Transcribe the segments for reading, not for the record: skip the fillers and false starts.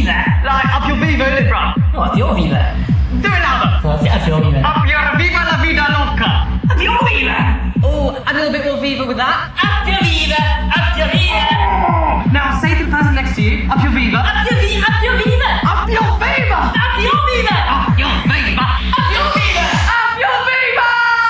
viva! Like, up your viva, innit, bro? No, up your viva. Do it louder. No, up your viva. Up your viva la vida loca. Up your viva! Oh, add a little bit more viva with that. Up your viva! Up your viva! Now say to the person next to you, up your viva. Up your viva! Up your viva! Up your viva! Up your viva! Up your viva! Up your viva! Up your viva!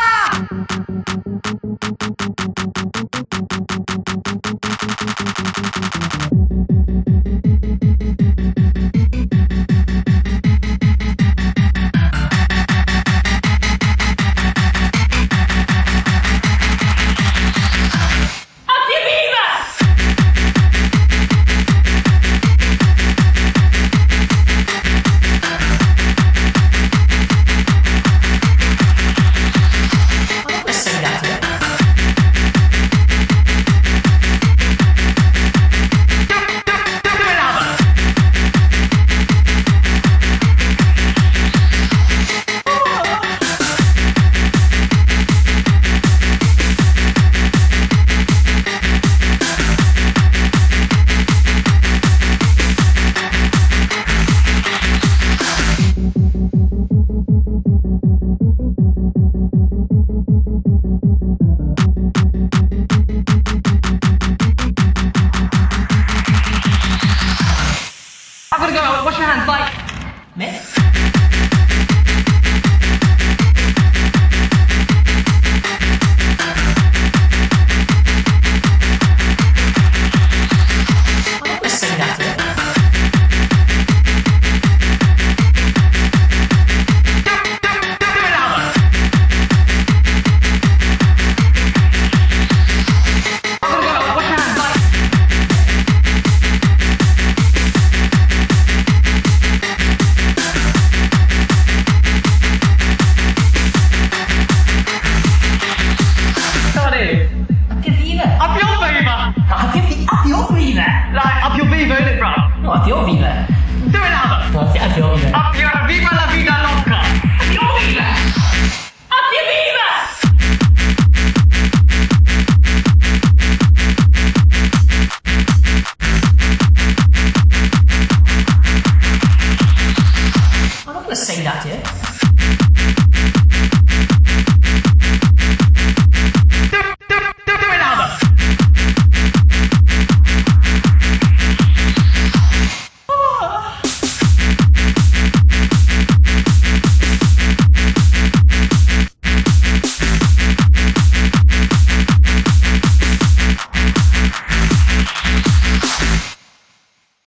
I'm gonna go out, wash your hands, like... Me? Like, up your viva, innit, bro? No, up your viva. Do it louder. No, up your viva. Up your viva la vida